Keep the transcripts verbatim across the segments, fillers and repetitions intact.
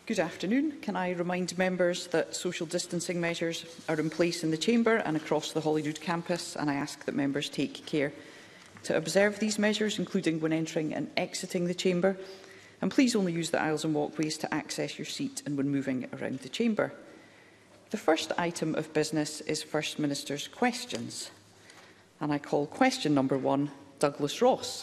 Good afternoon. Can I remind members that social distancing measures are in place in the Chamber and across the Holyrood campus, and I ask that members take care to observe these measures, including when entering and exiting the Chamber. And please only use the aisles and walkways to access your seat and when moving around the Chamber. The first item of business is First Minister's questions. And I call question number one, Douglas Ross.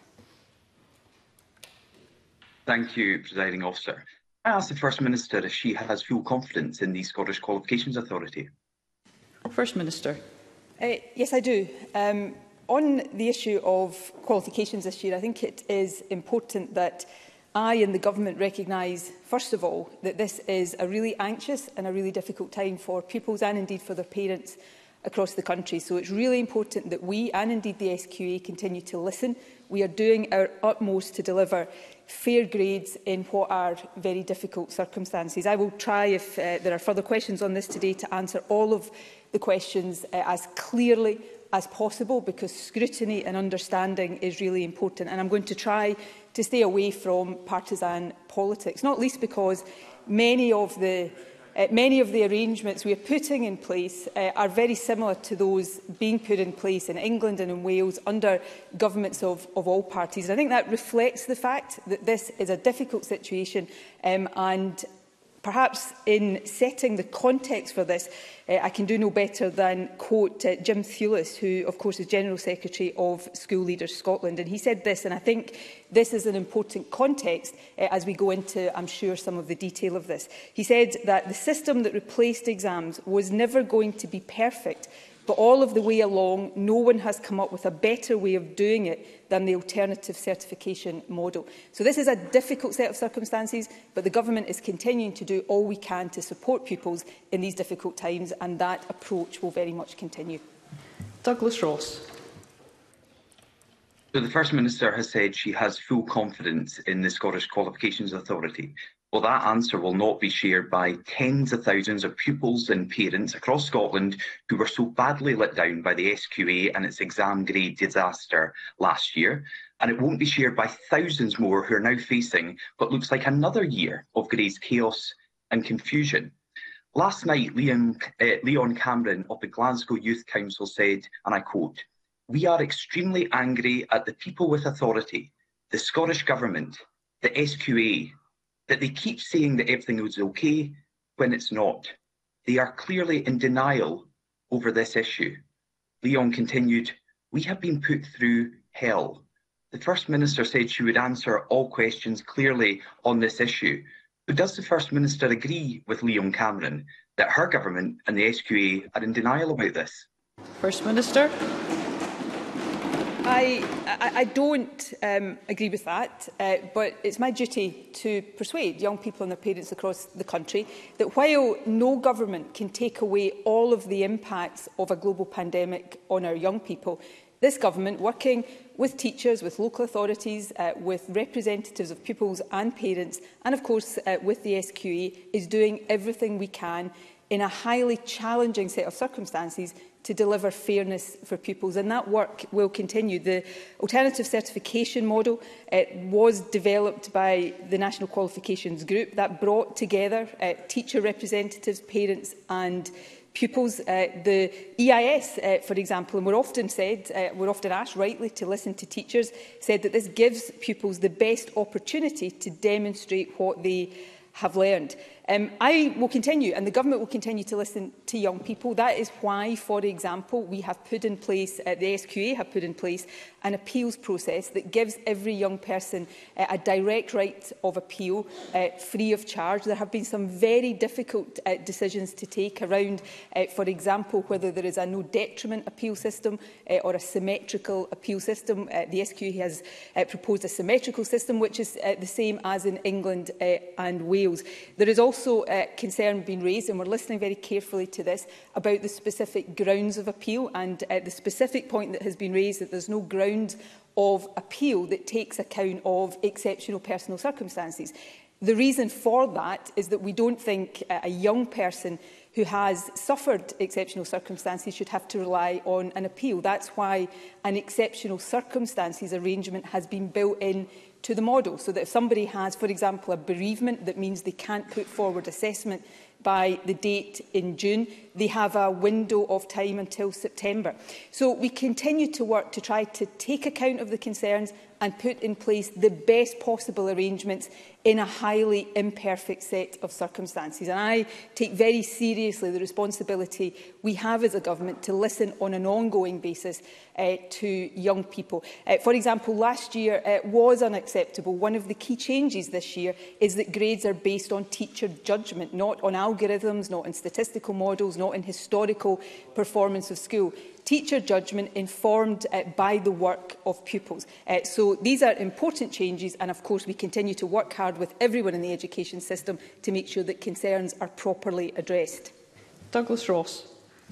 Thank you, Presiding Officer. I ask the First Minister if she has full confidence in the Scottish Qualifications Authority. First Minister. Uh, yes, I do. Um, on the issue of qualifications this year, I think it is important that I and the Government recognise, first of all, that this is a really anxious and a really difficult time for pupils and indeed for their parents across the country. So it's really important that we and indeed the S Q A continue to listen. We are doing our utmost to deliver fair grades in what are very difficult circumstances. I will try, if uh, there are further questions on this today, to answer all of the questions uh, as clearly as possible, because scrutiny and understanding is really important. And I'm going to try to stay away from partisan politics, not least because many of the Uh, many of the arrangements we are putting in place uh, are very similar to those being put in place in England and in Wales under governments of, of all parties. And I think that reflects the fact that this is a difficult situation, um, and perhaps in setting the context for this, uh, I can do no better than quote uh, Jim Thewlis, who of course is General Secretary of School Leaders Scotland. And he said this, and I think this is an important context uh, as we go into, I'm sure, some of the detail of this. He said that the system that replaced exams was never going to be perfect, but all of the way along, no one has come up with a better way of doing it than the alternative certification model. So this is a difficult set of circumstances, but the Government is continuing to do all we can to support pupils in these difficult times, and that approach will very much continue. Douglas Ross. So the First Minister has said she has full confidence in the Scottish Qualifications Authority. Well, that answer will not be shared by tens of thousands of pupils and parents across Scotland who were so badly let down by the S Q A and its exam grade disaster last year. And it won't be shared by thousands more who are now facing what looks like another year of grades chaos and confusion. Last night, Leon, uh, Leon Cameron of the Glasgow Youth Council said, and I quote, "We are extremely angry at the people with authority, the Scottish Government, the S Q A, that they keep saying that everything is okay when it's not. They are clearly in denial over this issue." Leon continued, "We have been put through hell." The First Minister said she would answer all questions clearly on this issue. But does the First Minister agree with Leon Cameron that her government and the S Q A are in denial about this? First Minister. I, I, I don't um, agree with that, uh, but it's my duty to persuade young people and their parents across the country that while no government can take away all of the impacts of a global pandemic on our young people, this government, working with teachers, with local authorities, uh, with representatives of pupils and parents, and of course uh, with the S Q A, is doing everything we can in a highly challenging set of circumstances to deliver fairness for pupils, and that work will continue. The alternative certification model uh, was developed by the National Qualifications Group that brought together uh, teacher representatives, parents and pupils. Uh, the E I S, uh, for example, and we're often said, uh, we're often asked rightly to listen to teachers, said that this gives pupils the best opportunity to demonstrate what they have learned. Um, I will continue, and the Government will continue to listen to young people. That is why, for example, we have put in place, uh, the S Q A have put in place, an appeals process that gives every young person uh, a direct right of appeal, uh, free of charge. There have been some very difficult uh, decisions to take around, uh, for example, whether there is a no detriment appeal system uh, or a symmetrical appeal system. Uh, the S Q A has uh, proposed a symmetrical system, which is uh, the same as in England uh, and Wales. There is also Also, uh, concern being raised, and we're listening very carefully to this, about the specific grounds of appeal, and uh, the specific point that has been raised that there's no ground of appeal that takes account of exceptional personal circumstances. The reason for that is that we don't think uh, a young person who has suffered exceptional circumstances should have to rely on an appeal. That's why an exceptional circumstances arrangement has been built in to the model, so that if somebody has, for example, a bereavement that means they can't put forward assessment by the date in June, they have a window of time until September. So we continue to work to try to take account of the concerns and put in place the best possible arrangements in a highly imperfect set of circumstances. And I take very seriously the responsibility we have as a government to listen on an ongoing basis uh, to young people. Uh, for example, last year uh, was unacceptable. One of the key changes this year is that grades are based on teacher judgment, not on algorithms, not on statistical models, not in historical performance of school. Teacher judgment informed uh, by the work of pupils. Uh, so these are important changes, and of course we continue to work hard with everyone in the education system to make sure that concerns are properly addressed. Douglas Ross.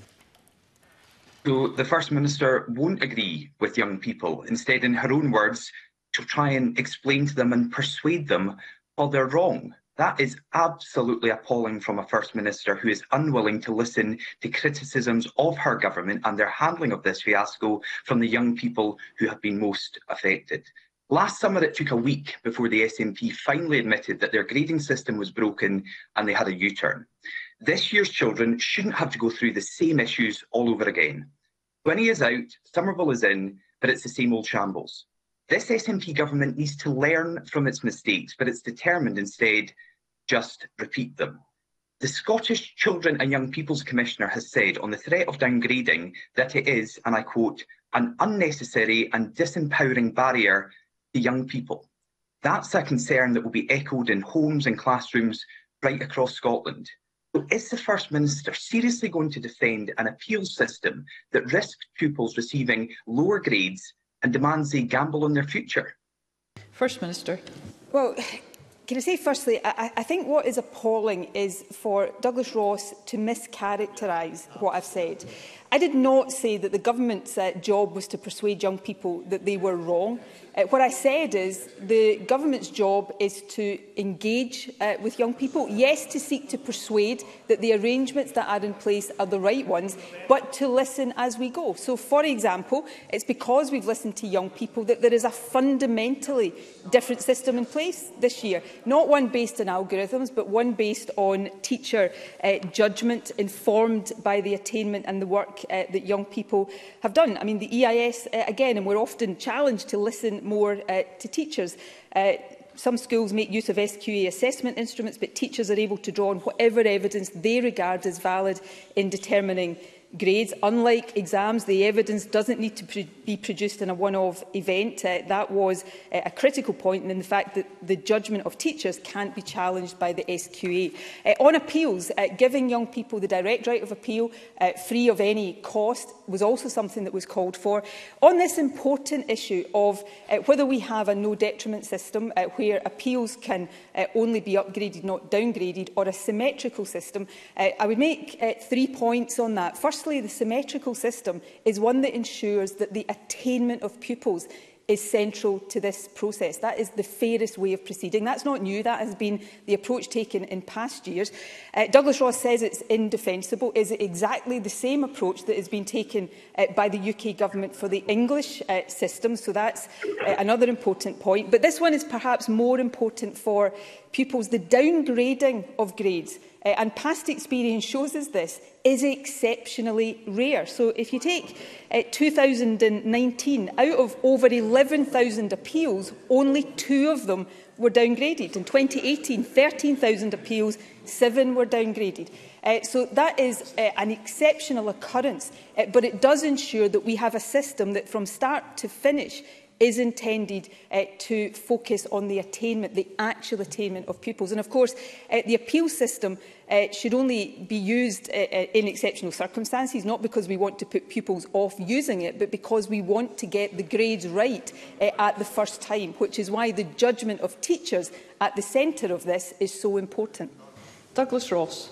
So the First Minister won't agree with young people. Instead, in her own words, she'll try and explain to them and persuade them while they're wrong. That is absolutely appalling from a First Minister who is unwilling to listen to criticisms of her government and their handling of this fiasco from the young people who have been most affected. Last summer, it took a week before the S N P finally admitted that their grading system was broken and they had a U-turn. This year's children shouldn't have to go through the same issues all over again. twenty is out, Somerville is in, but it's the same old shambles. This S N P government needs to learn from its mistakes, but it's determined instead just repeat them. The Scottish Children and Young People's Commissioner has said on the threat of downgrading that it is, and I quote, an unnecessary and disempowering barrier to young people. That's a concern that will be echoed in homes and classrooms right across Scotland. So is the First Minister seriously going to defend an appeals system that risks pupils receiving lower grades and demands they gamble on their future? First Minister. Well, can I say firstly, I, I think what is appalling is for Douglas Ross to mischaracterise what I've said. I did not say that the government's uh, job was to persuade young people that they were wrong. Uh, what I said is the government's job is to engage uh, with young people, yes, to seek to persuade that the arrangements that are in place are the right ones, but to listen as we go. So, for example, it's because we've listened to young people that there is a fundamentally different system in place this year, not one based on algorithms, but one based on teacher uh, judgment, informed by the attainment and the work uh, that young people have done. I mean, the E I S, uh, again, and we're often challenged to listen more uh, to teachers. Uh, some schools make use of S Q A assessment instruments, but teachers are able to draw on whatever evidence they regard as valid in determining grades. Unlike exams, the evidence doesn't need to pr be produced in a one-off event. Uh, that was uh, a critical point in the fact that the judgment of teachers can't be challenged by the S Q A. Uh, on appeals, uh, giving young people the direct right of appeal, uh, free of any cost, was also something that was called for. On this important issue of uh, whether we have a no-detriment system uh, where appeals can uh, only be upgraded, not downgraded, or a symmetrical system, uh, I would make uh, three points on that. First, Firstly, the symmetrical system is one that ensures that the attainment of pupils is central to this process. That is the fairest way of proceeding. That's not new. That has been the approach taken in past years. Uh, Douglas Ross says it's indefensible. Is it exactly the same approach that has been taken uh, by the U K government for the English uh, system? So that's uh, another important point. But this one is perhaps more important for pupils. The downgrading of grades, uh, and past experience shows us this, is exceptionally rare. So if you take uh, two thousand nineteen, out of over eleven thousand appeals, only two of them were downgraded. In twenty eighteen, thirteen thousand appeals, seven were downgraded. Uh, so that is uh, an exceptional occurrence, uh, but it does ensure that we have a system that from start to finish is intended uh, to focus on the attainment, the actual attainment of pupils. And of course, uh, the appeal system uh, should only be used uh, in exceptional circumstances, not because we want to put pupils off using it, but because we want to get the grades right uh, at the first time, which is why the judgment of teachers at the centre of this is so important. Douglas Ross.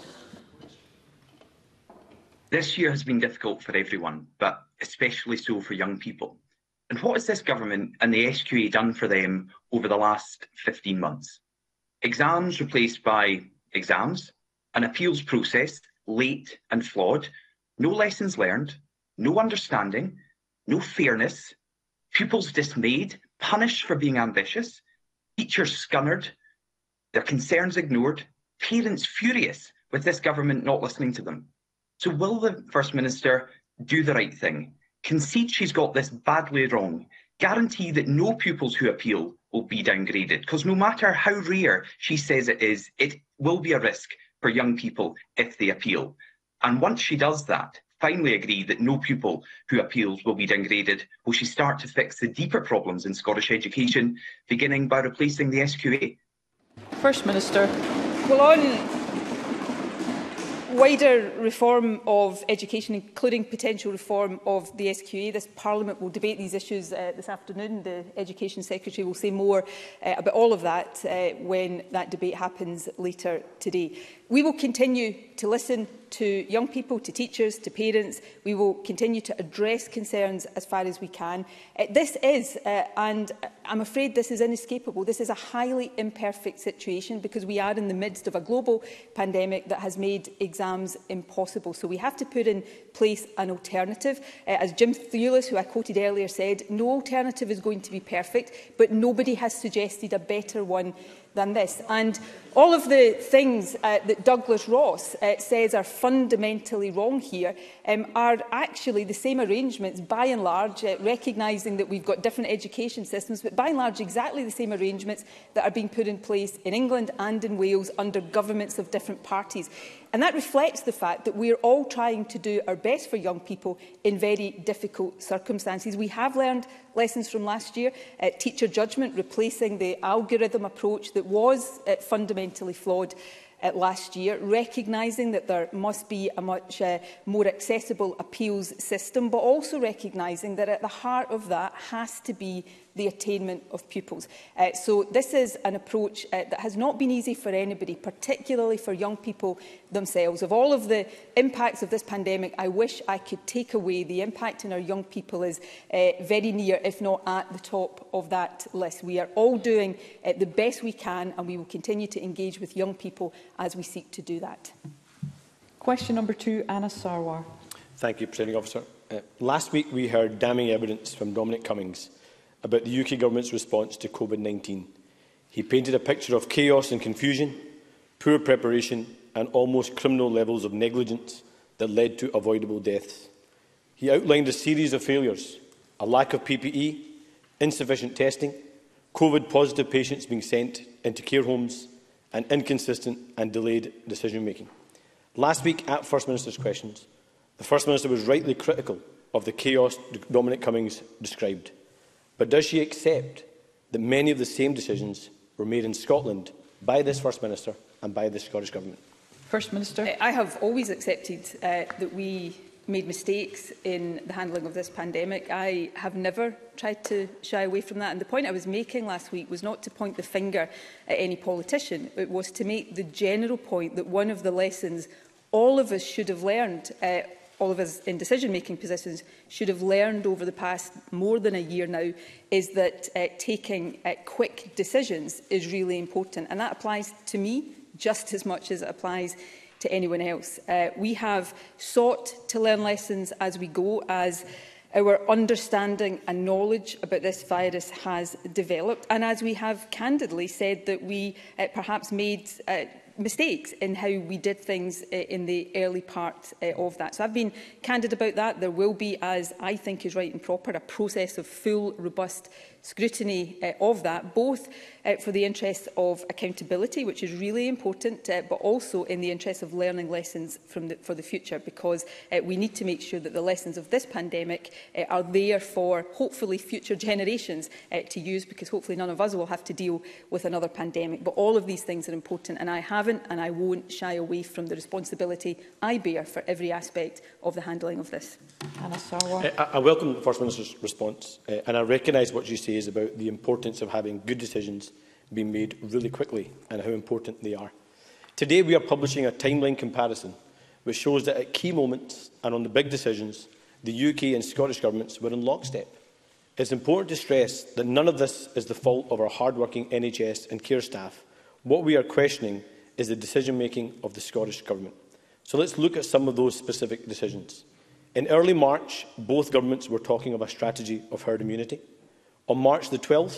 This year has been difficult for everyone, but especially so for young people. And what has this government and the S Q A done for them over the last fifteen months? Exams replaced by exams, an appeals process late and flawed, no lessons learned, no understanding, no fairness, pupils dismayed, punished for being ambitious, teachers scunnered, their concerns ignored, parents furious with this government not listening to them. So will the First Minister do the right thing, concede she's got this badly wrong, guarantee that no pupils who appeal will be downgraded? Because no matter how rare she says it is, it will be a risk for young people if they appeal. And once she does that, finally agree that no pupil who appeals will be downgraded, will she start to fix the deeper problems in Scottish education, beginning by replacing the S Q A? First Minister. Well, on wider reform of education, including potential reform of the S Q A, this Parliament will debate these issues uh, this afternoon. The Education Secretary will say more uh, about all of that uh, when that debate happens later today. We will continue to listen to young people, to teachers, to parents. We will continue to address concerns as far as we can. Uh, this is, uh, and I'm afraid this is inescapable, this is a highly imperfect situation because we are in the midst of a global pandemic that has made exams impossible. So we have to put in place an alternative. Uh, as Jim Thewlis, who I quoted earlier, said, no alternative is going to be perfect, but nobody has suggested a better one than this. And all of the things uh, that Douglas Ross uh, says are fundamentally wrong here um, are actually the same arrangements, by and large, uh, recognising that we've got different education systems, but by and large exactly the same arrangements that are being put in place in England and in Wales under governments of different parties. And that reflects the fact that we're all trying to do our best for young people in very difficult circumstances. We have learned lessons from last year, uh, teacher judgment, replacing the algorithm approach that was uh, fundamentally flawed uh, last year, recognising that there must be a much uh, more accessible appeals system, but also recognising that at the heart of that has to be the attainment of pupils. Uh, so this is an approach uh, that has not been easy for anybody, particularly for young people themselves. Of all of the impacts of this pandemic, I wish I could take away the impact on our young people is uh, very near, if not at the top of that list. We are all doing uh, the best we can, and we will continue to engage with young people as we seek to do that. Question number two, Anna Sarwar. Thank you, Presiding Officer. Uh, last week we heard damning evidence from Dominic Cummings about the U K Government's response to COVID nineteen. He painted a picture of chaos and confusion, poor preparation and almost criminal levels of negligence that led to avoidable deaths. He outlined a series of failures, a lack of P P E, insufficient testing, COVID-positive patients being sent into care homes, and inconsistent and delayed decision-making. Last week, at First Minister's questions, the First Minister was rightly critical of the chaos Dominic Cummings described. But does she accept that many of the same decisions were made in Scotland by this First Minister and by the Scottish Government? First Minister. I have always accepted uh, that we made mistakes in the handling of this pandemic. I have never tried to shy away from that. And the point I was making last week was not to point the finger at any politician. It was to make the general point that one of the lessons all of us should have learned uh, all of us in decision-making positions should have learned over the past more than a year now is that uh, taking uh, quick decisions is really important. And that applies to me just as much as it applies to anyone else. Uh, we have sought to learn lessons as we go, as our understanding and knowledge about this virus has developed, and as we have candidly said that we uh, perhaps made uh, mistakes in how we did things uh, in the early part uh, of that. So I've been candid about that. There will be, as I think is right and proper, a process of full, robust scrutiny uh, of that, both uh, for the interests of accountability, which is really important, uh, but also in the interest of learning lessons from the, for the future, because uh, we need to make sure that the lessons of this pandemic uh, are there for, hopefully, future generations uh, to use, because hopefully none of us will have to deal with another pandemic. But all of these things are important, and I haven't and I won't shy away from the responsibility I bear for every aspect of the handling of this. Anna Sarwar. Uh, I, I welcome the First Minister's response, uh, and I recognise what you say is about the importance of having good decisions being made really quickly and how important they are. Today we are publishing a timeline comparison which shows that at key moments and on the big decisions, the U K and Scottish governments were in lockstep. It's important to stress that none of this is the fault of our hard-working N H S and care staff. What we are questioning is the decision-making of the Scottish Government. So let's look at some of those specific decisions. In early March, both governments were talking of a strategy of herd immunity. On March the twelfth,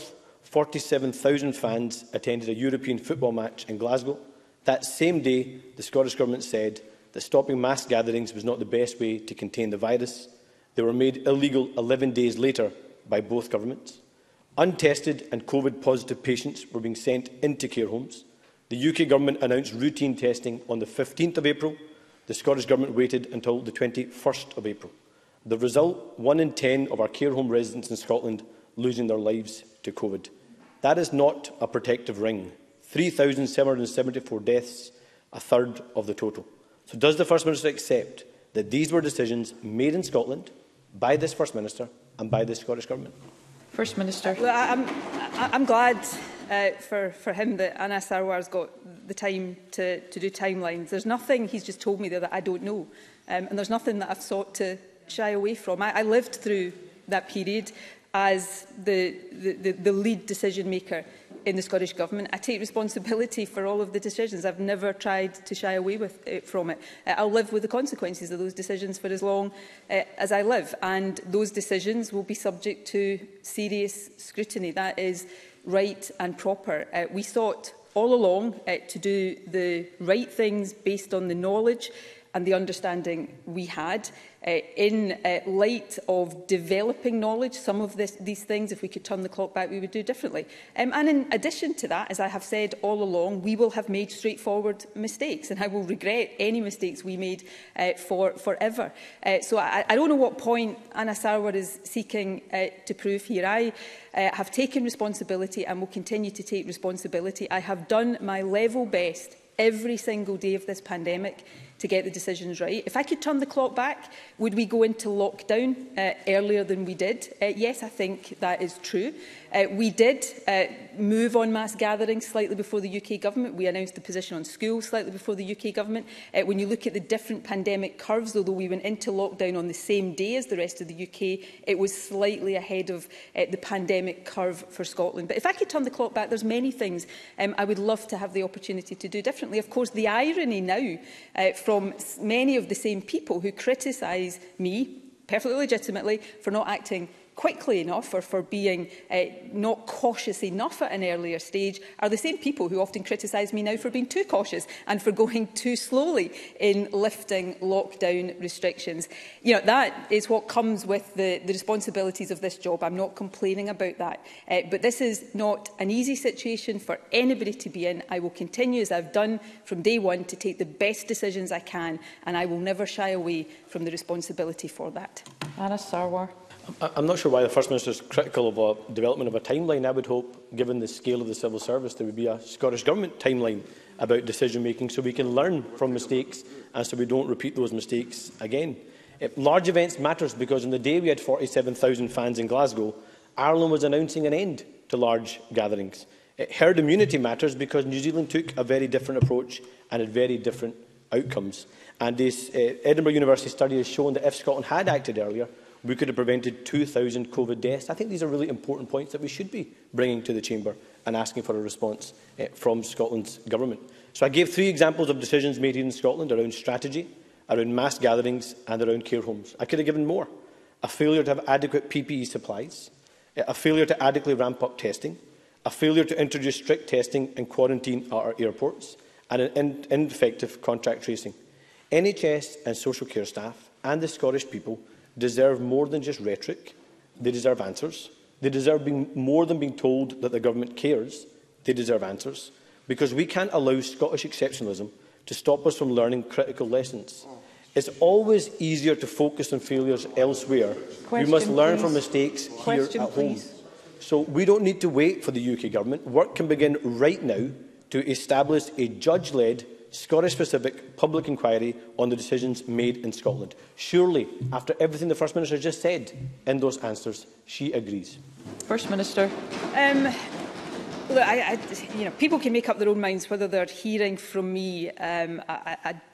forty-seven thousand fans attended a European football match in Glasgow. That same day, the Scottish Government said that stopping mass gatherings was not the best way to contain the virus. They were made illegal eleven days later by both governments. Untested and COVID-positive patients were being sent into care homes. The U K Government announced routine testing on the fifteenth of April. The Scottish Government waited until the twenty-first of April. The result, one in ten of our care home residents in Scotland losing their lives to COVID. That is not a protective ring. three thousand seven hundred seventy-four deaths, a third of the total. So does the First Minister accept that these were decisions made in Scotland by this First Minister and by the Scottish Government? First Minister. Well, I'm, I'm glad uh, for, for him that Anna Sarwar's got the time to, to do timelines. There's nothing he's just told me there that I don't know. Um, and there's nothing that I've sought to shy away from. I, I lived through that period as the, the, the, the lead decision maker in the Scottish Government. I take responsibility for all of the decisions. I've never tried to shy away with, uh, from it. Uh, I'll live with the consequences of those decisions for as long uh, as I live, and those decisions will be subject to serious scrutiny. That is right and proper. Uh, we sought all along uh, to do the right things based on the knowledge and the understanding we had. Uh, in uh, light of developing knowledge, some of this, these things, if we could turn the clock back, we would do differently. Um, and in addition to that, as I have said all along, we will have made straightforward mistakes, and I will regret any mistakes we made uh, for forever. Uh, so I, I don't know what point Anna Sarwar is seeking uh, to prove here. I uh, have taken responsibility and will continue to take responsibility. I have done my level best every single day of this pandemic to get the decisions right. If I could turn the clock back, would we go into lockdown uh, earlier than we did? Uh, yes, I think that is true. Uh, we did uh, move on mass gatherings slightly before the U K Government. We announced the position on schools slightly before the U K Government. Uh, when you look at the different pandemic curves, although we went into lockdown on the same day as the rest of the U K, it was slightly ahead of uh, the pandemic curve for Scotland. But if I could turn the clock back, there's many things um, I would love to have the opportunity to do differently. Of course, the irony now uh, from many of the same people who criticise me, perfectly legitimately, for not acting quickly enough or for being uh, not cautious enough at an earlier stage are the same people who often criticise me now for being too cautious and for going too slowly in lifting lockdown restrictions. You know, that is what comes with the, the responsibilities of this job. I'm not complaining about that. Uh, but this is not an easy situation for anybody to be in. I will continue, as I've done from day one, to take the best decisions I can, and I will never shy away from the responsibility for that. Anna Sarwar. I'm not sure why the First Minister is critical of a development of a timeline. I would hope, given the scale of the civil service, there would be a Scottish Government timeline about decision-making so we can learn from mistakes and so we don't repeat those mistakes again. Uh, large events matters because on the day we had forty-seven thousand fans in Glasgow, Ireland was announcing an end to large gatherings. Uh, herd immunity matters because New Zealand took a very different approach and had very different outcomes. And this uh, Edinburgh University study has shown that if Scotland had acted earlier, we could have prevented two thousand COVID deaths. I think these are really important points that we should be bringing to the Chamber and asking for a response uh, from Scotland's Government. So I gave three examples of decisions made here in Scotland around strategy, around mass gatherings and around care homes. I could have given more. A failure to have adequate P P E supplies, a failure to adequately ramp up testing, a failure to introduce strict testing and quarantine at our airports, and an in ineffective contact tracing. N H S and social care staff and the Scottish people deserve more than just rhetoric. They deserve answers. They deserve being more than being told that the government cares. They deserve answers. Because we can't allow Scottish exceptionalism to stop us from learning critical lessons. It's always easier to focus on failures elsewhere. Question, we must learn please. from mistakes Question, here at please. home. So we don't need to wait for the U K Government. Work can begin right now to establish a judge-led, Scottish-specific public inquiry on the decisions made in Scotland. Surely, after everything the First Minister just said in those answers, she agrees. First Minister. Um, look, I, I, you know, people can make up their own minds whether they're hearing from me um, a, a,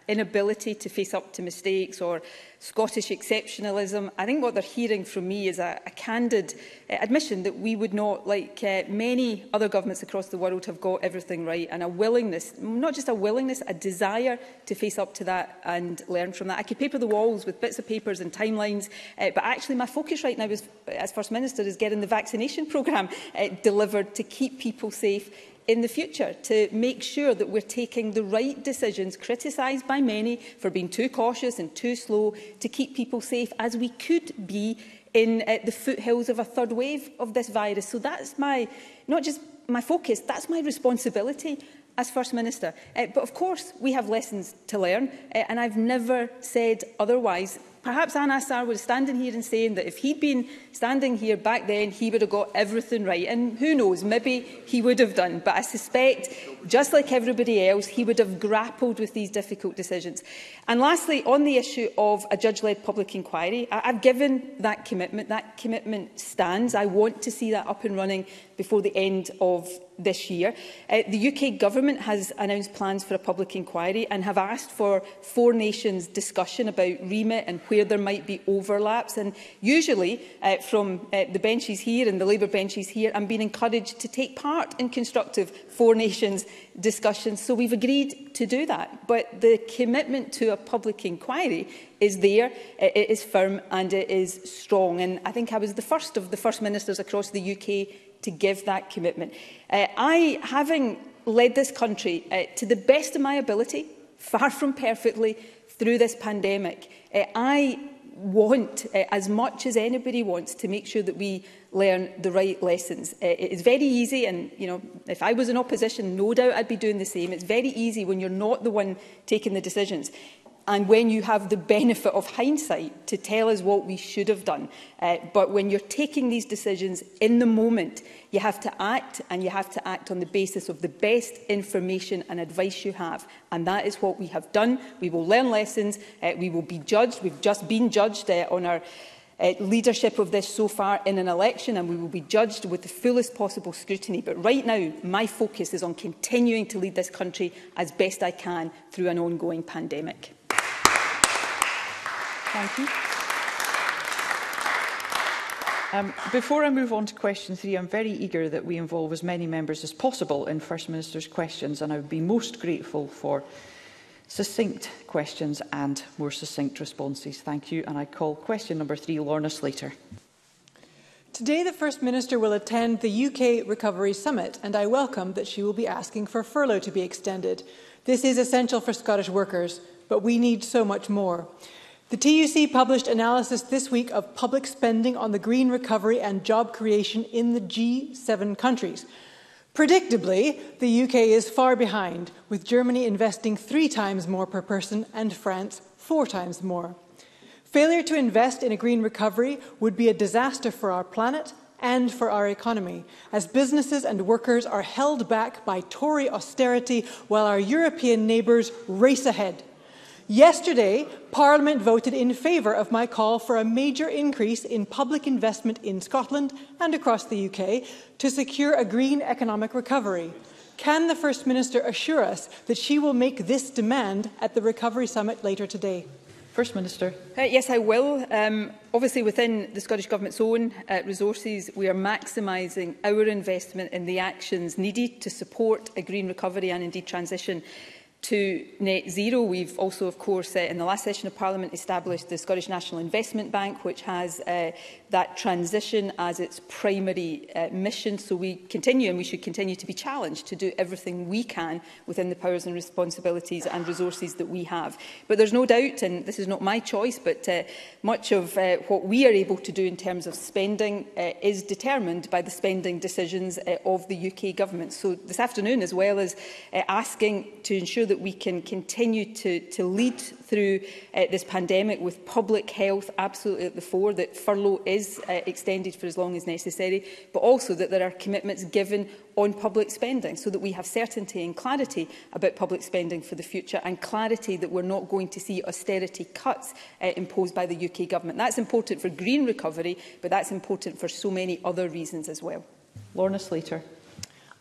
inability to face up to mistakes or Scottish exceptionalism. I think what they're hearing from me is a, a candid uh, admission that we would not, like uh, many other governments across the world, have got everything right, and a willingness, not just a willingness, a desire to face up to that and learn from that. I could paper the walls with bits of papers and timelines, uh, but actually my focus right now is, as First Minister is getting the vaccination programme uh, delivered to keep people safe in the future, to make sure that we're taking the right decisions, criticised by many for being too cautious and too slow, to keep people safe, as we could be in uh, the foothills of a third wave of this virus. So that's my, not just my focus, that's my responsibility as First Minister. Uh, but of course, we have lessons to learn, uh, and I've never said otherwise. Perhaps Anna Assar was standing here and saying that if he'd been standing here back then, he would have got everything right. And who knows, maybe he would have done. But I suspect, just like everybody else, he would have grappled with these difficult decisions. And lastly, on the issue of a judge-led public inquiry, I I've given that commitment. That commitment stands. I want to see that up and running before the end of this year. Uh, the U K Government has announced plans for a public inquiry and have asked for four nations discussion about remit and where there might be overlaps. And usually, uh, from uh, the benches here and the Labour benches here, I'm being encouraged to take part in constructive four nations discussions. So we've agreed to do that. But the commitment to a public inquiry is there, it is firm and it is strong. And I think I was the first of the First Ministers across the U K to give that commitment. Uh, I, having led this country uh, to the best of my ability, far from perfectly, through this pandemic, uh, I want, uh, as much as anybody wants, to make sure that we learn the right lessons. Uh, it is very easy, and you know, if I was in opposition, no doubt I'd be doing the same. It's very easy when you're not the one taking the decisions, and when you have the benefit of hindsight to tell us what we should have done. Uh, but when you're taking these decisions in the moment, you have to act, and you have to act on the basis of the best information and advice you have. And that is what we have done. We will learn lessons. Uh, we will be judged. We've just been judged uh, on our uh, leadership of this so far in an election, and we will be judged with the fullest possible scrutiny. But right now, my focus is on continuing to lead this country as best I can through an ongoing pandemic. Thank you. Um, before I move on to question three, I'm very eager that we involve as many members as possible in First Minister's questions, and I would be most grateful for succinct questions and more succinct responses. Thank you. And I call question number three, Lorna Slater. Today, the First Minister will attend the U K Recovery Summit, and I welcome that she will be asking for furlough to be extended. This is essential for Scottish workers, but we need so much more. The T U C published analysis this week of public spending on the green recovery and job creation in the G seven countries. Predictably, the U K is far behind, with Germany investing three times more per person and France four times more. Failure to invest in a green recovery would be a disaster for our planet and for our economy, as businesses and workers are held back by Tory austerity while our European neighbours race ahead. Yesterday, Parliament voted in favour of my call for a major increase in public investment in Scotland and across the U K to secure a green economic recovery. Can the First Minister assure us that she will make this demand at the Recovery Summit later today? First Minister. Uh, yes, I will. Um, obviously, within the Scottish Government's own uh, resources, we are maximising our investment in the actions needed to support a green recovery and indeed transition to net zero. We've also, of course, uh, in the last session of Parliament, established the Scottish National Investment Bank, which has uh, that transition as its primary uh, mission. So we continue, and we should continue to be challenged to do everything we can within the powers and responsibilities and resources that we have. But there's no doubt, and this is not my choice, but uh, much of uh, what we are able to do in terms of spending uh, is determined by the spending decisions uh, of the U K Government. So this afternoon, as well as uh, asking to ensure that that we can continue to, to lead through uh, this pandemic with public health absolutely at the fore, that furlough is uh, extended for as long as necessary, but also that there are commitments given on public spending so that we have certainty and clarity about public spending for the future, and clarity that we're not going to see austerity cuts uh, imposed by the U K Government. That's important for green recovery, but that's important for so many other reasons as well. Lorna Slater.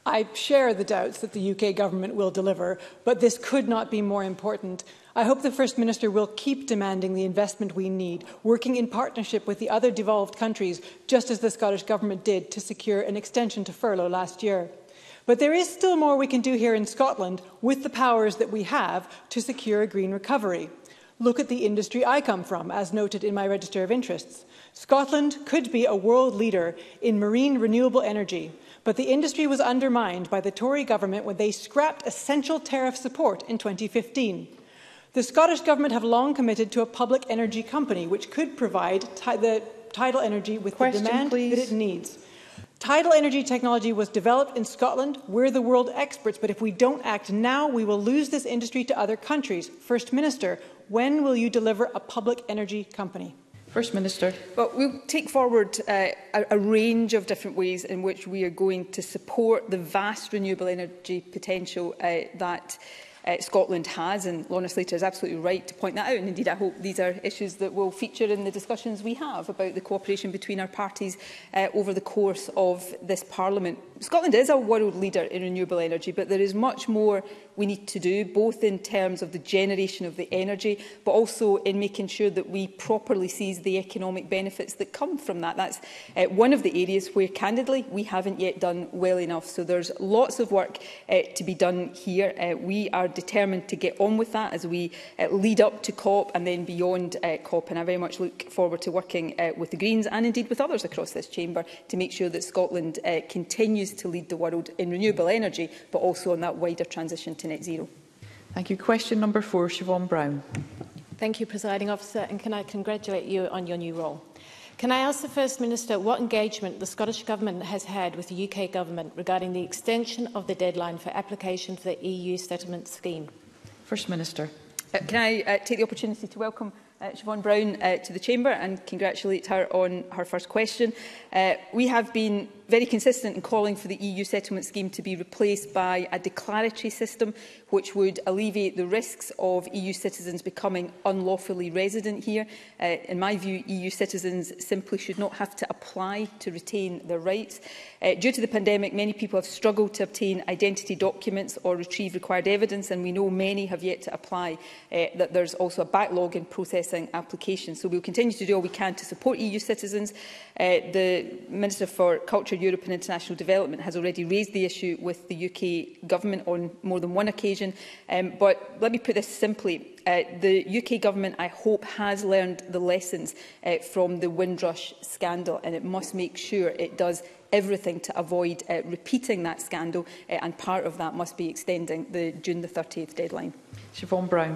I share the doubts that the U K government will deliver, but this could not be more important. I hope the First Minister will keep demanding the investment we need, working in partnership with the other devolved countries, just as the Scottish Government did to secure an extension to furlough last year. But there is still more we can do here in Scotland with the powers that we have to secure a green recovery. Look at the industry I come from, as noted in my Register of Interests. Scotland could be a world leader in marine renewable energy, but the industry was undermined by the Tory government when they scrapped essential tariff support in twenty fifteen. The Scottish Government have long committed to a public energy company which could provide the tidal energy with Question, the demand please. that it needs. Tidal energy technology was developed in Scotland. We're the world experts, but if we don't act now, we will lose this industry to other countries. First Minister, when will you deliver a public energy company? First Minister. Well, we'll take forward uh, a, a range of different ways in which we are going to support the vast renewable energy potential uh, that Uh, Scotland has, and Lorna Slater is absolutely right to point that out. And indeed, I hope these are issues that will feature in the discussions we have about the cooperation between our parties uh, over the course of this Parliament. Scotland is a world leader in renewable energy, but there is much more we need to do, both in terms of the generation of the energy, but also in making sure that we properly seize the economic benefits that come from that. That's uh, one of the areas where, candidly, we haven't yet done well enough. So there's lots of work uh, to be done here. Uh, we are determined to get on with that as we uh, lead up to COP and then beyond uh, COP. And I very much look forward to working uh, with the Greens and indeed with others across this chamber to make sure that Scotland uh, continues to lead the world in renewable energy, but also on that wider transition to net zero. Thank you. Question number four, Siobhan Brown. Thank you, Presiding Officer, and can I congratulate you on your new role. Can I ask the First Minister what engagement the Scottish Government has had with the U K Government regarding the extension of the deadline for application for the E U settlement scheme? First Minister. Uh, can I uh, take the opportunity to welcome uh, Siobhan Brown uh, to the Chamber and congratulate her on her first question. Uh, we have been very consistent in calling for the E U settlement scheme to be replaced by a declaratory system which would alleviate the risks of E U citizens becoming unlawfully resident here. Uh, in my view, E U citizens simply should not have to apply to retain their rights. Uh, due to the pandemic, many people have struggled to obtain identity documents or retrieve required evidence, and we know many have yet to apply, uh, that there's also a backlog in processing applications. So we will continue to do all we can to support E U citizens. Uh, the Minister for Culture, Europe and International Development has already raised the issue with the U K Government on more than one occasion. Um, but let me put this simply. Uh, the U K Government, I hope, has learned the lessons uh, from the Windrush scandal, and it must make sure it does everything to avoid uh, repeating that scandal, uh, and part of that must be extending the June the thirtieth deadline. Siobhan Brown.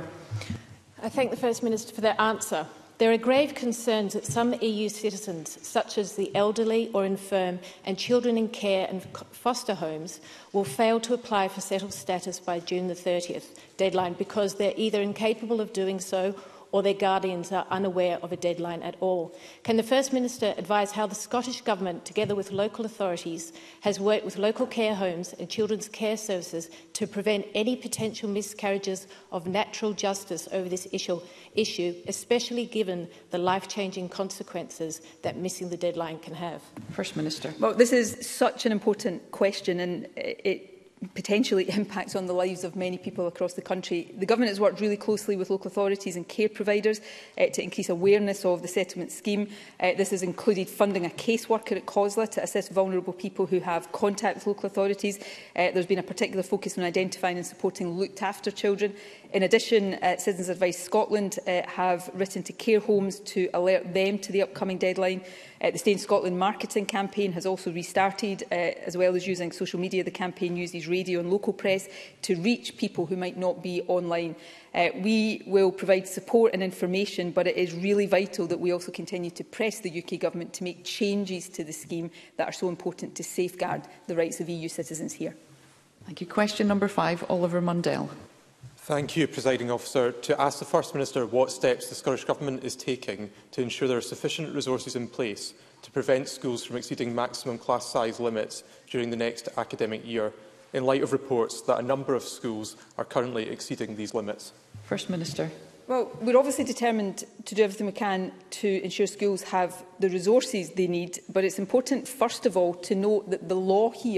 I thank the First Minister for that answer. There are grave concerns that some E U citizens, such as the elderly or infirm and children in care and foster homes, will fail to apply for settled status by June the thirtieth deadline because they're either incapable of doing so or their guardians are unaware of a deadline at all. Can the First Minister advise how the Scottish Government, together with local authorities, has worked with local care homes and children's care services to prevent any potential miscarriages of natural justice over this issue, issue especially given the life-changing consequences that missing the deadline can have? First Minister. Well, this is such an important question, and it potentially impacts on the lives of many people across the country. The Government has worked really closely with local authorities and care providers uh, to increase awareness of the settlement scheme. Uh, this has included funding a caseworker at COSLA to assist vulnerable people who have contact with local authorities. Uh, there's been a particular focus on identifying and supporting looked after children. In addition, uh, Citizens Advice Scotland uh, have written to care homes to alert them to the upcoming deadline. Uh, the Stay in Scotland marketing campaign has also restarted, uh, as well as using social media. The campaign uses radio and local press to reach people who might not be online. Uh, we will provide support and information, but it is really vital that we also continue to press the U K Government to make changes to the scheme that are so important to safeguard the rights of E U citizens here. Thank you. Question number five, Oliver Mundell. Thank you, Presiding Officer. To ask the First Minister what steps the Scottish Government is taking to ensure there are sufficient resources in place to prevent schools from exceeding maximum class size limits during the next academic year, in light of reports that a number of schools are currently exceeding these limits. First Minister. Well, we're obviously determined to do everything we can to ensure schools have the resources they need, but it's important, first of all, to note that the law here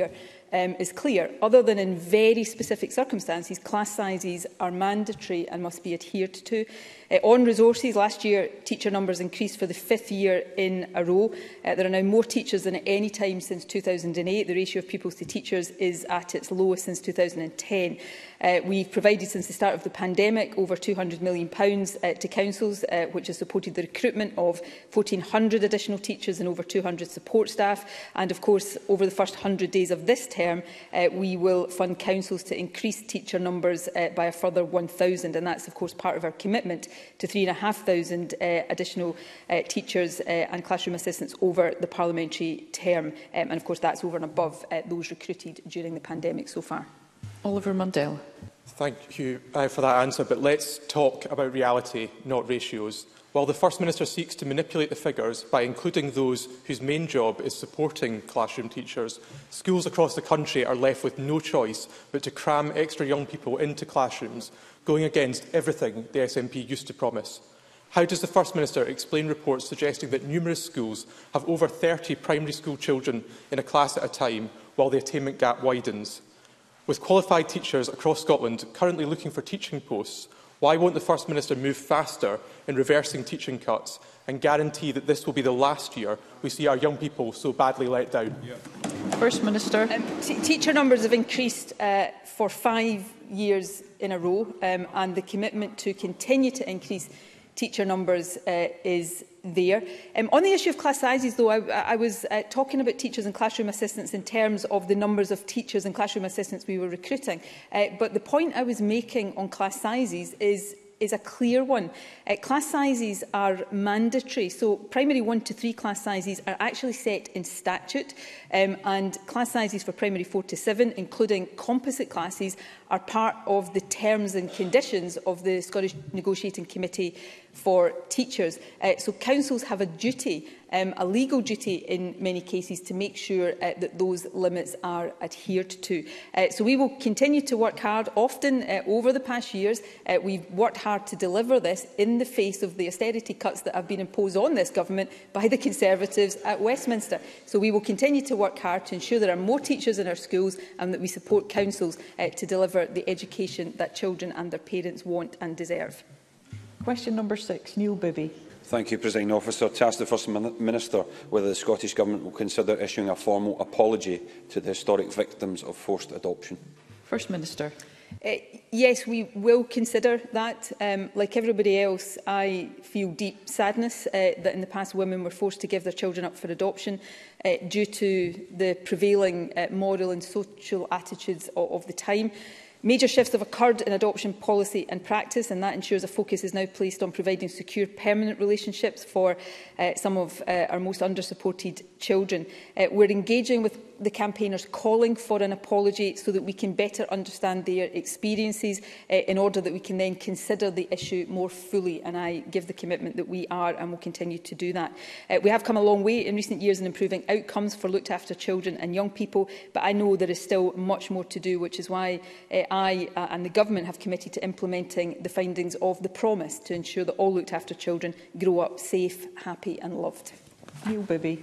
um, is clear. Other than in very specific circumstances, class sizes are mandatory and must be adhered to. Uh, on resources, last year teacher numbers increased for the fifth year in a row. Uh, there are now more teachers than at any time since two thousand eight. The ratio of pupils to teachers is at its lowest since two thousand ten. Uh, we've provided since the start of the pandemic over two hundred million pounds uh, to councils, uh, which has supported the recruitment of fourteen hundred additional teachers and over two hundred support staff. And of course, over the first one hundred days of this term, uh, we will fund councils to increase teacher numbers uh, by a further one thousand. And that's of course part of our commitment to three thousand five hundred uh, additional uh, teachers uh, and classroom assistants over the parliamentary term. Um, and of course, that's over and above uh, those recruited during the pandemic so far. Oliver Mundell. Thank you uh, for that answer, but let's talk about reality, not ratios. While the First Minister seeks to manipulate the figures by including those whose main job is supporting classroom teachers, schools across the country are left with no choice but to cram extra young people into classrooms, going against everything the S N P used to promise. How does the First Minister explain reports suggesting that numerous schools have over thirty primary school children in a class at a time while the attainment gap widens? With qualified teachers across Scotland currently looking for teaching posts, why won't the First Minister move faster in reversing teaching cuts and guarantee that this will be the last year we see our young people so badly let down? Yeah. First Minister. Um, teacher numbers have increased uh, for five years in a row, um, and the commitment to continue to increase teacher numbers uh, is there. Um, on the issue of class sizes, though, I, I was uh, talking about teachers and classroom assistants in terms of the numbers of teachers and classroom assistants we were recruiting. Uh, but the point I was making on class sizes is is a clear one. Uh, class sizes are mandatory, so primary one to three class sizes are actually set in statute, um, and class sizes for primary four to seven, including composite classes, are part of the terms and conditions of the Scottish Negotiating Committee for Teachers. Uh, so councils have a duty, um, a legal duty in many cases, to make sure uh, that those limits are adhered to. Uh, so we will continue to work hard. Often uh, over the past years, uh, we've worked hard to deliver this in the face of the austerity cuts that have been imposed on this government by the Conservatives at Westminster. So we will continue to work hard to ensure there are more teachers in our schools and that we support councils uh, to deliver the education that children and their parents want and deserve. Question number six, Neil Bibby. Thank you, Presiding Officer. To ask the First Minister whether the Scottish Government will consider issuing a formal apology to the historic victims of forced adoption. First Minister. Uh, yes, we will consider that. Um, like everybody else, I feel deep sadness uh, that in the past women were forced to give their children up for adoption uh, due to the prevailing uh, moral and social attitudes of, of the time. Major shifts have occurred in adoption policy and practice, and that ensures a focus is now placed on providing secure permanent relationships for uh, some of uh, our most under-supported children. Uh, we're engaging with the campaigners calling for an apology so that we can better understand their experiences uh, in order that we can then consider the issue more fully, and I give the commitment that we are and will continue to do that. Uh, we have come a long way in recent years in improving outcomes for looked after children and young people, but I know there is still much more to do, which is why uh, I uh, and the Government have committed to implementing the findings of the promise to ensure that all looked after children grow up safe, happy and loved. Neil Bibby.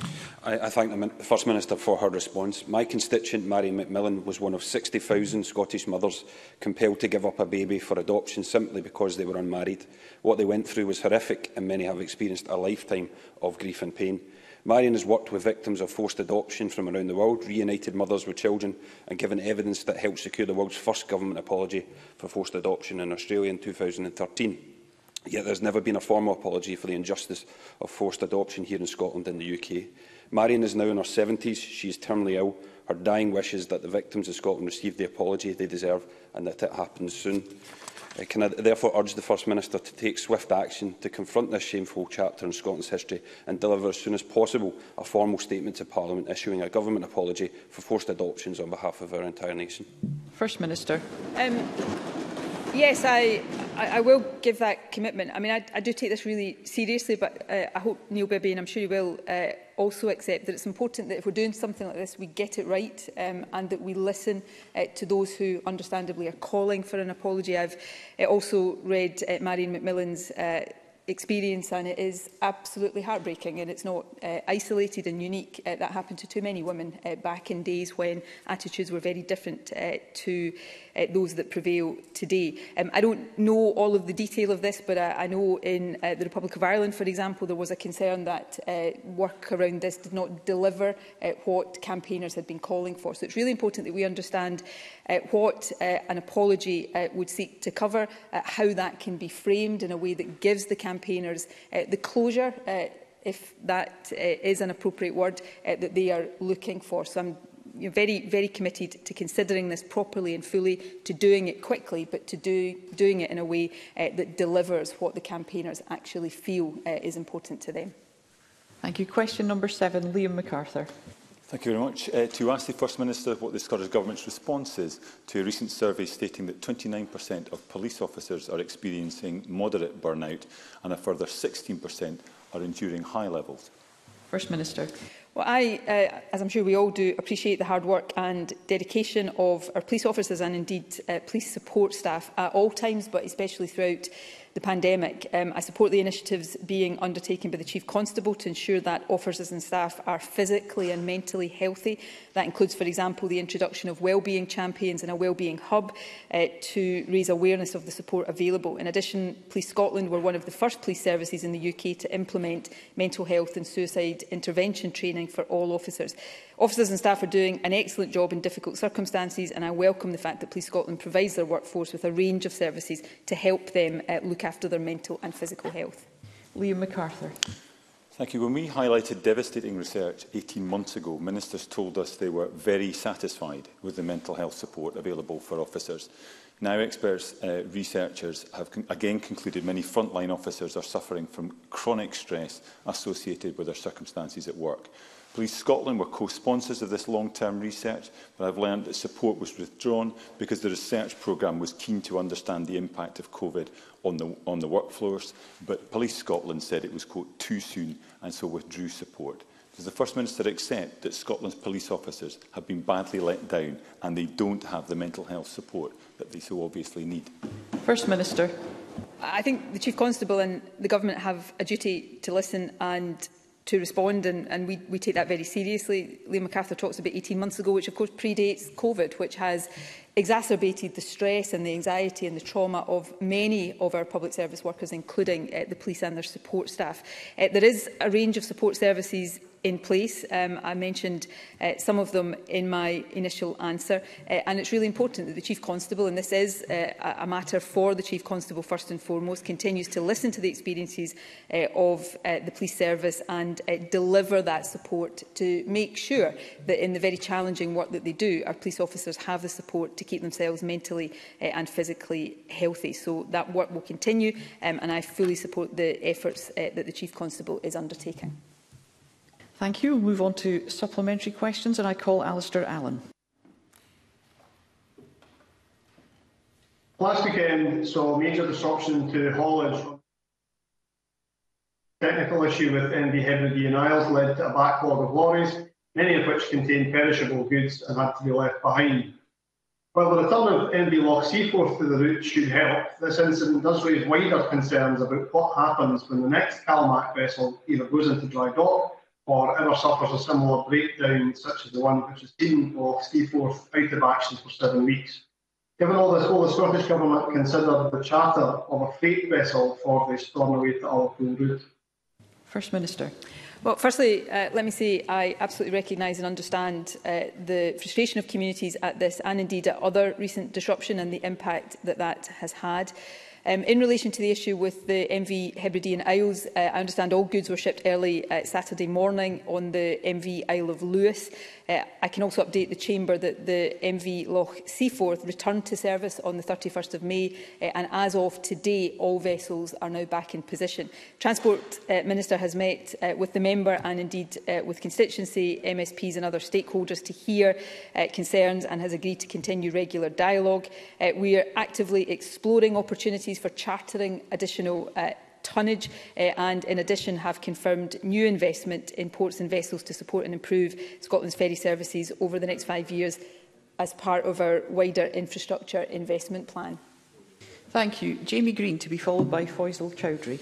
I, I thank the First Minister for her response. My constituent, Mary McMillan, was one of sixty thousand Scottish mothers compelled to give up a baby for adoption simply because they were unmarried. What they went through was horrific, and many have experienced a lifetime of grief and pain. Marion has worked with victims of forced adoption from around the world, reunited mothers with children and given evidence that helped secure the world's first government apology for forced adoption in Australia in two thousand thirteen. Yet there has never been a formal apology for the injustice of forced adoption here in Scotland and the U K. Marion is now in her seventies. She is terminally ill. Her dying wishes that the victims of Scotland receive the apology they deserve and that it happens soon. Uh, can I therefore urge the First Minister to take swift action to confront this shameful chapter in Scotland's history and deliver as soon as possible a formal statement to Parliament issuing a government apology for forced adoptions on behalf of our entire nation? First Minister. Um, yes, I, I, I will give that commitment. I mean, I, I do take this really seriously, but uh, I hope Neil Bibby, and I'm sure he will, uh, also accept that it's important that if we're doing something like this, we get it right um, and that we listen uh, to those who understandably are calling for an apology. I've uh, also read uh, Marion McMillan's uh, experience, and it is absolutely heartbreaking, and it's not uh, isolated and unique. Uh, that happened to too many women uh, back in days when attitudes were very different uh, to uh, those that prevail today. Um, I don't know all of the detail of this, but uh, I know in uh, the Republic of Ireland, for example, there was a concern that uh, work around this did not deliver uh, what campaigners had been calling for. So it's really important that we understand uh, what uh, an apology uh, would seek to cover, uh, how that can be framed in a way that gives the campaigners uh, the closure, uh, if that uh, is an appropriate word, uh, that they are looking for. So I'm you know, very, very committed to considering this properly and fully, to doing it quickly, but to do, doing it in a way uh, that delivers what the campaigners actually feel uh, is important to them. Thank you. Question number seven, Liam MacArthur. Thank you very much. Uh, to ask the First Minister what the Scottish Government's response is to a recent survey stating that twenty-nine percent of police officers are experiencing moderate burnout and a further sixteen percent are enduring high levels. First Minister. Well, I, uh, as I'm sure we all do, appreciate the hard work and dedication of our police officers and indeed uh, police support staff at all times, but especially throughout the pandemic. Um, I support the initiatives being undertaken by the Chief Constable to ensure that officers and staff are physically and mentally healthy. That includes, for example, the introduction of wellbeing champions and a wellbeing hub uh, to raise awareness of the support available. In addition, Police Scotland were one of the first police services in the U K to implement mental health and suicide intervention training for all officers. Officers and staff are doing an excellent job in difficult circumstances, and I welcome the fact that Police Scotland provides their workforce with a range of services to help them uh, look after their mental and physical health. Liam MacArthur. Thank you. When we highlighted devastating research eighteen months ago, ministers told us they were very satisfied with the mental health support available for officers. Now experts, uh, researchers have con again concluded many frontline officers are suffering from chronic stress associated with their circumstances at work. Police Scotland were co-sponsors of this long-term research, but I've learned that support was withdrawn because the research programme was keen to understand the impact of COVID on the, on the workflows, but Police Scotland said it was, quote, too soon and so withdrew support. Does the First Minister accept that Scotland's police officers have been badly let down and they don't have the mental health support that they so obviously need? First Minister. I think the Chief Constable and the Government have a duty to listen and to respond, and, and we, we take that very seriously. Liam MacArthur talks about eighteen months ago, which of course predates COVID, which has exacerbated the stress and the anxiety and the trauma of many of our public service workers, including uh, the police and their support staff. Uh, there is a range of support services in place. Um, I mentioned uh, some of them in my initial answer, uh, and it's really important that the Chief Constable, and this is uh, a matter for the Chief Constable first and foremost, continues to listen to the experiences uh, of uh, the police service and uh, deliver that support to make sure that in the very challenging work that they do, our police officers have the support to keep themselves mentally uh, and physically healthy. So that work will continue, um, and I fully support the efforts uh, that the Chief Constable is undertaking. Thank you. We'll move on to supplementary questions, and I call Alistair Allen. Last weekend saw major disruption to haulage. Technical issue with N V Hebridean Isles led to a backlog of lorries, many of which contained perishable goods and had to be left behind. While the return of N V Loch Seaforth to the route should help, this incident does raise wider concerns about what happens when the next CalMac vessel either goes into dry dock or ever suffers a similar breakdown, such as the one which has seen Loch Seaforth out of action for seven weeks. Given all this, will the Scottish Government consider the charter of a freight vessel for the Stornoway to Allapool route? First Minister. Well, firstly, uh, let me say I absolutely recognise and understand uh, the frustration of communities at this and indeed at other recent disruption and the impact that that has had. Um, in relation to the issue with the M V Hebridean Isles, uh, I understand all goods were shipped early uh, Saturday morning on the M V Isle of Lewis. Uh, I can also update the Chamber that the M V Loch Seaforth returned to service on the thirty-first of May, uh, and as of today, all vessels are now back in position. Transport uh, Minister has met uh, with the member and indeed uh, with constituency, M S Ps and other stakeholders to hear uh, concerns and has agreed to continue regular dialogue. Uh, we are actively exploring opportunities for chartering additional uh, tonnage uh, and in addition have confirmed new investment in ports and vessels to support and improve Scotland's ferry services over the next five years as part of our wider infrastructure investment plan. Thank you. Jamie Green, to be followed by Faisal Chowdhury.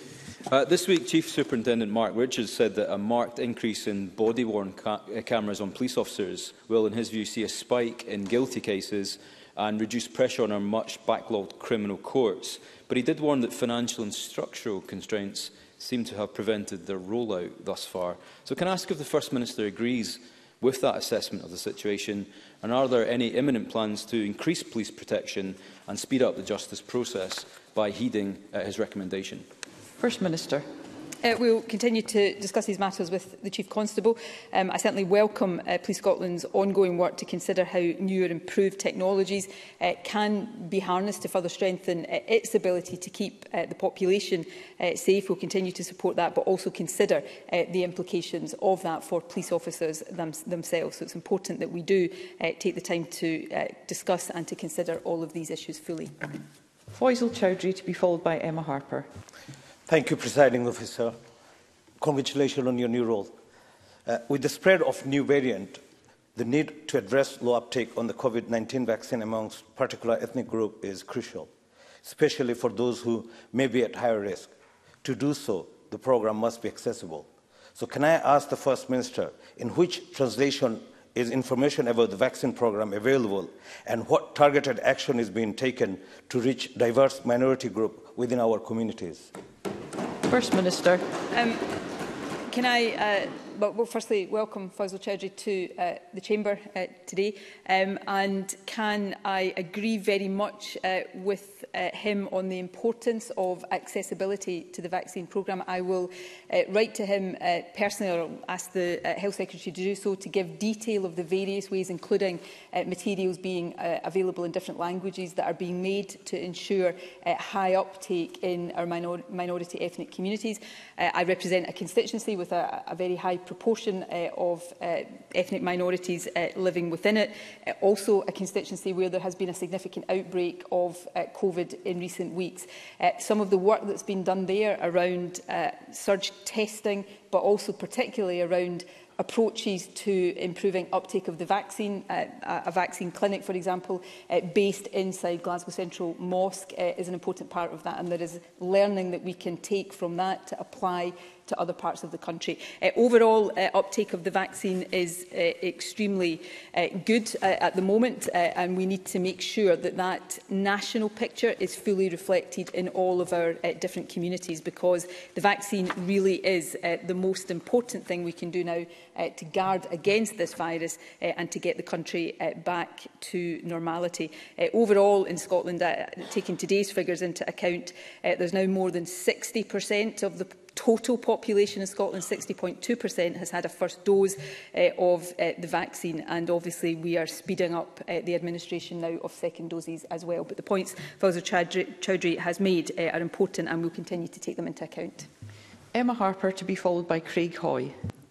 Uh, this week, Chief Superintendent Mark Richards said that a marked increase in body-worn ca cameras on police officers will, in his view, see a spike in guilty cases and reduce pressure on our much backlogged criminal courts. But he did warn that financial and structural constraints seem to have prevented their rollout thus far. So can I ask if the First Minister agrees with that assessment of the situation, and are there any imminent plans to increase police protection and speed up the justice process by heeding uh, his recommendation? First Minister. Uh, we will continue to discuss these matters with the Chief Constable. Um, I certainly welcome uh, Police Scotland's ongoing work to consider how new or improved technologies uh, can be harnessed to further strengthen uh, its ability to keep uh, the population uh, safe. We will continue to support that, but also consider uh, the implications of that for police officers them themselves. So it's important that we do uh, take the time to uh, discuss and to consider all of these issues fully. Faisal Chowdhury, to be followed by Emma Harper. Thank you, Presiding Officer. Congratulations on your new role. Uh, with the spread of new variant, the need to address low uptake on the COVID nineteen vaccine amongst particular ethnic group is crucial, especially for those who may be at higher risk. To do so, the programme must be accessible. So can I ask the First Minister, in which translation is information about the vaccine programme available, and what targeted action is being taken to reach diverse minority groups within our communities? First Minister. Um, can I, uh, well, well, firstly, welcome Faisal Chowdhury to uh, the Chamber uh, today, um, and can I agree very much uh, with uh, him on the importance of accessibility to the vaccine programme. I will uh, write to him uh, personally, or ask the uh, Health Secretary to do so, to give detail of the various ways, including uh, materials being uh, available in different languages, that are being made to ensure uh, high uptake in our minor minority ethnic communities. Uh, I represent a constituency with a, a very high proportion uh, of uh, ethnic minorities uh, living within it. Uh, also a constituency where there has been a significant outbreak of uh, COVID in recent weeks. Uh, some of the work that's been done there around uh, surge testing, but also particularly around approaches to improving uptake of the vaccine. Uh, a vaccine clinic, for example, uh, based inside Glasgow Central Mosque uh, is an important part of that, and there is learning that we can take from that to apply to other parts of the country. Uh, overall, uh, uptake of the vaccine is uh, extremely uh, good uh, at the moment, uh, and we need to make sure that that national picture is fully reflected in all of our uh, different communities, because the vaccine really is uh, the most important thing we can do now uh, to guard against this virus uh, and to get the country uh, back to normality. Uh, overall, in Scotland, uh, taking today's figures into account, uh, there's now more than sixty percent of the total population in Scotland, sixty point two percent, has had a first dose uh, of uh, the vaccine, and obviously we are speeding up uh, the administration now of second doses as well. But the points Faisal Chowdhury has made uh, are important, and we'll continue to take them into account. Emma Harper, to be followed by Craig Hoy.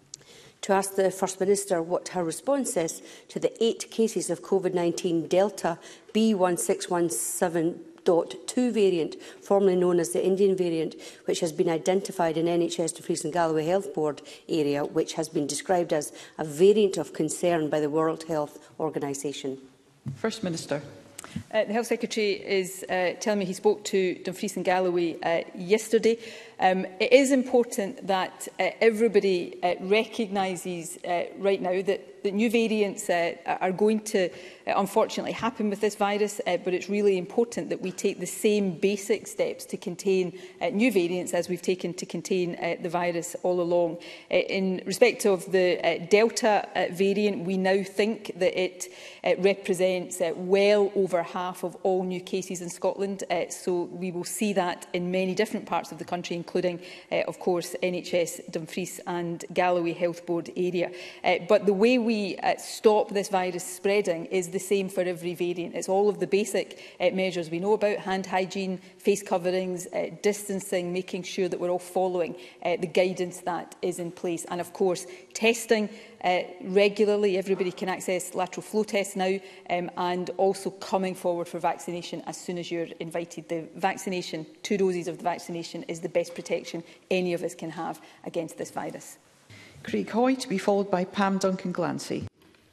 To ask the First Minister what her response is to the eight cases of COVID nineteen Delta B one six one seven two variant, formerly known as the Indian variant, which has been identified in N H S Dumfries and Galloway Health Board area, which has been described as a variant of concern by the World Health Organisation. First Minister. Uh, the Health Secretary is uh, telling me he spoke to Dumfries and Galloway uh, yesterday. Um, it is important that uh, everybody uh, recognises uh, right now that, that new variants uh, are going to uh, unfortunately happen with this virus, uh, but it's really important that we take the same basic steps to contain uh, new variants as we've taken to contain uh, the virus all along. Uh, in respect of the uh, Delta uh, variant, we now think that it uh, represents uh, well over half of all new cases in Scotland, uh, so we will see that in many different parts of the country, including, uh, of course, N H S Dumfries and Galloway Health Board area. Uh, but the way we uh, stop this virus spreading is the same for every variant. It's all of the basic uh, measures we know about: hand hygiene, face coverings, uh, distancing, making sure that we're all following uh, the guidance that is in place. And, of course, testing uh, regularly. Everybody can access lateral flow tests now, um, and also coming forward for vaccination as soon as you're invited. The vaccination, two doses of the vaccination, is the best protection any of us can have against this virus. Craig Hoy, to be followed by Pam Duncan-Glancy.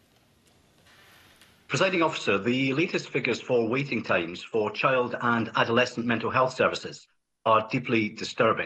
Presiding Officer, the latest figures for waiting times for child and adolescent mental health services are deeply disturbing.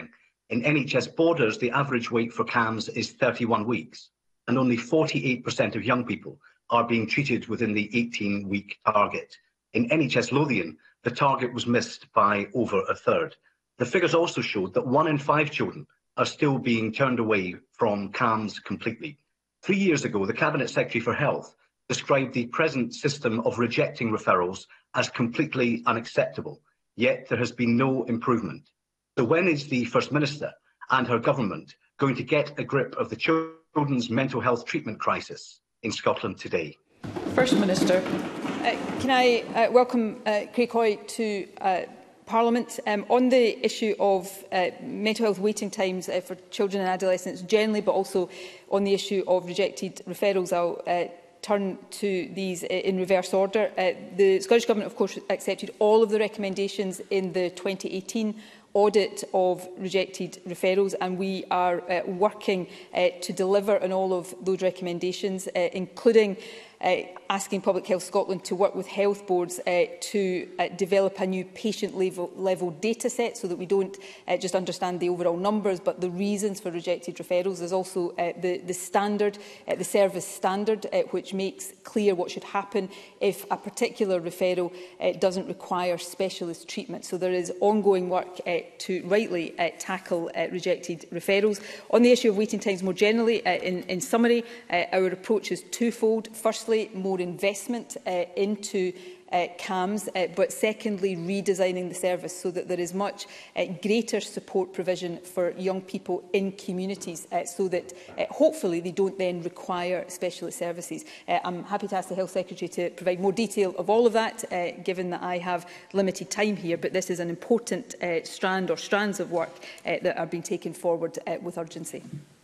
In N H S borders, the average wait for C A Ms is thirty-one weeks, and only forty-eight percent of young people are being treated within the eighteen-week target. In N H S Lothian, the target was missed by over a third. The figures also showed that one in five children are still being turned away from C A Ms completely. Three years ago, the Cabinet Secretary for Health described the present system of rejecting referrals as completely unacceptable, yet there has been no improvement. So when is the First Minister and her government going to get a grip of the children's mental health treatment crisis in Scotland today? First Minister. Uh, can I uh, welcome uh, Craig Hoy to uh, Parliament um, on the issue of uh, mental health waiting times uh, for children and adolescents generally, but also on the issue of rejected referrals. I'll uh, turn to these in reverse order. Uh, the Scottish Government, of course, accepted all of the recommendations in the twenty eighteen audit of rejected referrals, and we are uh, working uh, to deliver on all of those recommendations, uh, including uh, asking Public Health Scotland to work with health boards uh, to uh, develop a new patient level, level data set so that we don't uh, just understand the overall numbers but the reasons for rejected referrals. There's also uh, the, the standard, uh, the service standard, uh, which makes clear what should happen if a particular referral uh, doesn't require specialist treatment. So there is ongoing work uh, to rightly uh, tackle uh, rejected referrals. On the issue of waiting times more generally, uh, in, in summary, uh, our approach is twofold. Firstly, more investment uh, into uh, C A Ms, uh, but secondly, redesigning the service so that there is much uh, greater support provision for young people in communities, uh, so that uh, hopefully they don't then require specialist services. Uh, I'm happy to ask the Health Secretary to provide more detail of all of that, uh, given that I have limited time here, but this is an important uh, strand or strands of work uh, that are being taken forward uh, with urgency.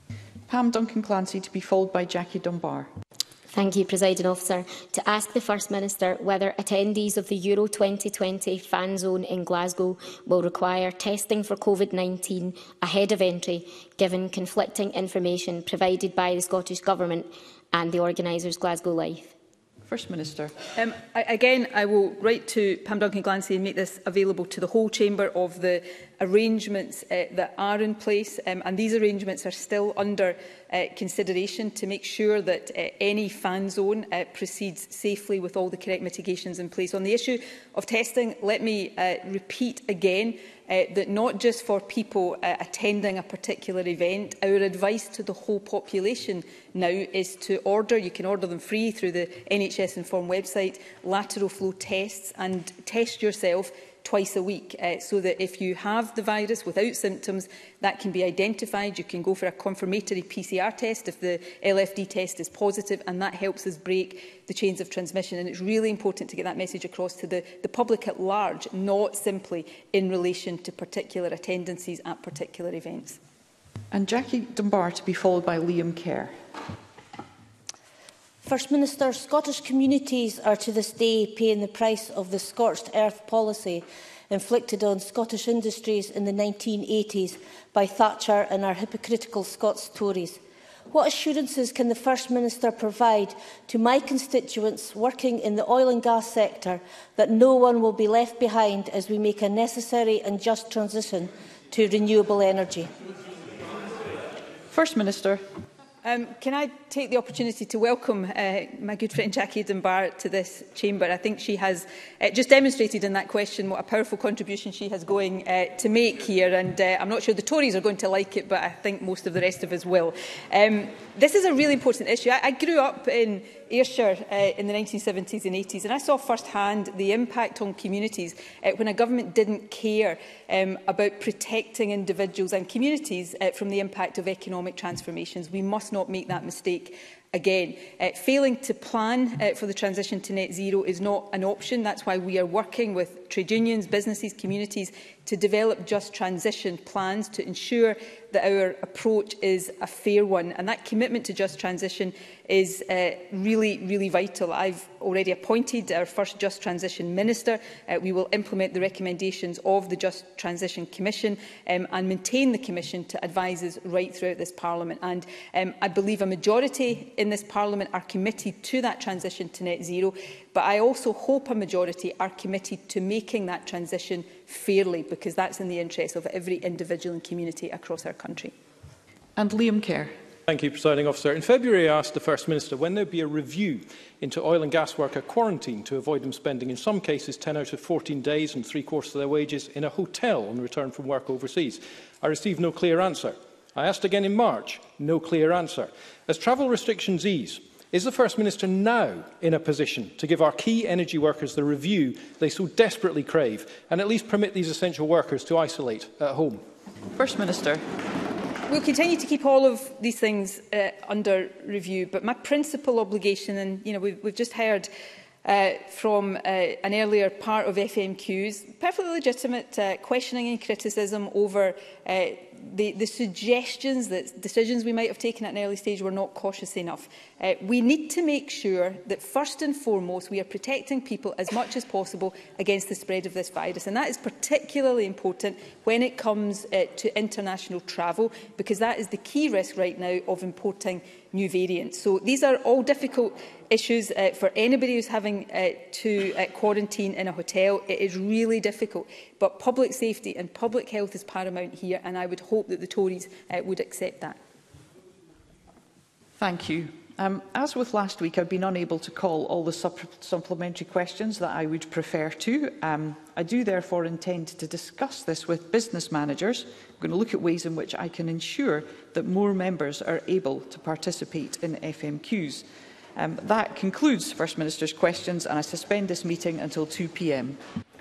Pam Duncan-Clancy, to be followed by Jackie Dunbar. Thank you, Presiding Officer. To ask the First Minister whether attendees of the Euro twenty twenty fan zone in Glasgow will require testing for COVID nineteen ahead of entry, given conflicting information provided by the Scottish Government and the organisers Glasgow Life. First Minister. Um, I, again, I will write to Pam Duncan-Clancy and make this available to the whole Chamber of the arrangements uh, that are in place, um, and these arrangements are still under uh, consideration to make sure that uh, any fan zone uh, proceeds safely with all the correct mitigations in place. On the issue of testing, let me uh, repeat again uh, that not just for people uh, attending a particular event, our advice to the whole population now is to order, you can order them free through the N H S Inform website, lateral flow tests, and test yourself twice a week, uh, so that if you have the virus without symptoms, that can be identified. You can go for a confirmatory P C R test if the L F D test is positive, and that helps us break the chains of transmission. And it's really important to get that message across to the, the public at large, not simply in relation to particular attendances at particular events. And Jackie Dunbar, to be followed by Liam Kerr. First Minister, Scottish communities are to this day paying the price of the scorched earth policy inflicted on Scottish industries in the nineteen eighties by Thatcher and our hypocritical Scots Tories. What assurances can the First Minister provide to my constituents working in the oil and gas sector that no one will be left behind as we make a necessary and just transition to renewable energy? First Minister. Um, can I take the opportunity to welcome uh, my good friend Jackie Dunbar to this chamber? I think she has uh, just demonstrated in that question what a powerful contribution she has going uh, to make here, and uh, I'm not sure the Tories are going to like it, but I think most of the rest of us will. Um, this is a really important issue. I, I grew up in Ayrshire uh, in the nineteen seventies and eighties, and I saw firsthand the impact on communities uh, when a government didn't care um, about protecting individuals and communities uh, from the impact of economic transformations. We must not make that mistake again. Uh, failing to plan uh, for the transition to net zero is not an option. That's why we are working with trade unions, businesses, communities to develop just transition plans to ensure that our approach is a fair one, and that commitment to just transition is uh, really, really vital. I've already appointed our first Just Transition Minister. Uh, we will implement the recommendations of the Just Transition Commission um, and maintain the Commission to advise us right throughout this Parliament. And um, I believe a majority in this Parliament are committed to that transition to net zero, but I also hope a majority are committed to making that transition fairly, because that's in the interest of every individual and community across our country. And Liam Kerr. Thank you, Presiding Officer. In February, I asked the First Minister when there would be a review into oil and gas worker quarantine to avoid them spending, in some cases, ten out of fourteen days and three-quarters of their wages in a hotel on return from work overseas. I received no clear answer. I asked again in March, no clear answer. As travel restrictions ease, is the First Minister now in a position to give our key energy workers the review they so desperately crave and at least permit these essential workers to isolate at home? First Minister. We'll continue to keep all of these things uh, under review, but my principal obligation, and you know, we've, we've just heard uh, from uh, an earlier part of F M Qs, perfectly legitimate uh, questioning and criticism over uh, the, the suggestions that decisions we might have taken at an early stage were not cautious enough. Uh, we need to make sure that first and foremost we are protecting people as much as possible against the spread of this virus, and that is particularly important when it comes uh, to international travel, because that is the key risk right now of importing new variants. So these are all difficult issues uh, for anybody who's having uh, to uh, quarantine in a hotel. It is really difficult, but public safety and public health is paramount here, and I would hope that the Tories uh, would accept that. Thank you. Um, as with last week, I've been unable to call all the supp supplementary questions that I would prefer to. Um, I do therefore intend to discuss this with business managers. I'm going to look at ways in which I can ensure that more members are able to participate in F M Qs. Um, that concludes First Minister's questions, and I suspend this meeting until two p m